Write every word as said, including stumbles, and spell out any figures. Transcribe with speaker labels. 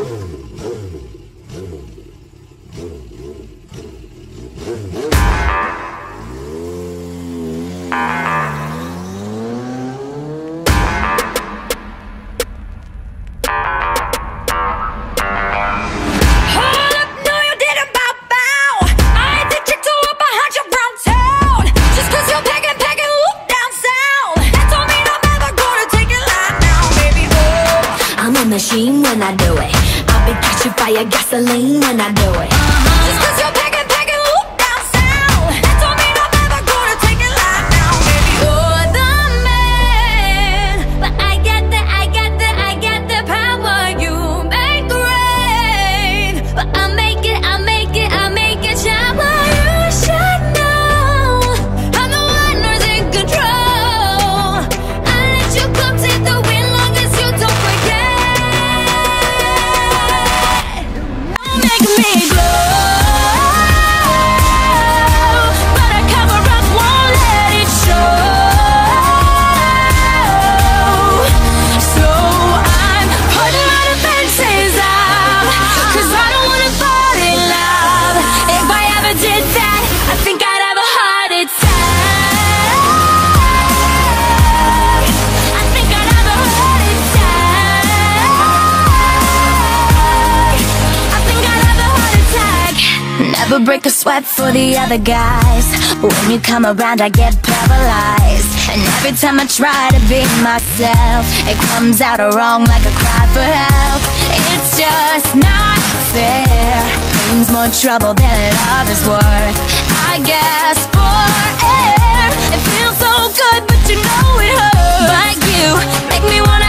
Speaker 1: Machine when I do it, I'll be catching fire, gasoline when I do it. Uh-huh. Just cause you're packing, packing, whoop down south, that don't mean I'm ever gonna take it live now, baby. You're the man, but I got the, I got the, I got the power. You make rain, but I make it, I make it, I make it shower. You should know, I'm the one who's in control. I let you come take the wind long as you don't forget. Make me glow, but I cover up, won't let it show. So I'm putting my defenses up, cause I don't wanna fall in love. If I ever did that, I think I'd have a heart attack. I think I'd have a heart attack. I think I'd have a heart attack. Never break a sweat for the other guys, but when you come around I get paralyzed. And every time I try to be myself, it comes out wrong like a cry for help. It's just not fair, pain's more trouble than love is worth. I guess for air, it feels so good but you know it hurts. But you make me wanna